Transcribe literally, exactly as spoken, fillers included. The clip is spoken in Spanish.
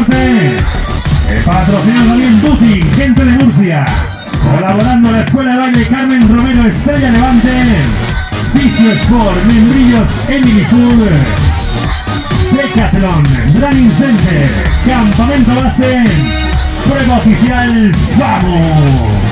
Deporte. El patrocinador también Duty, gente de Murcia. Colaborando la Escuela de Baile Carmen Romero, Estrella Levante. Vicio Sport, Membrillos, Emily Food. Decathlon, Running Center, Campamento Base. Prueba oficial, ¡vamos!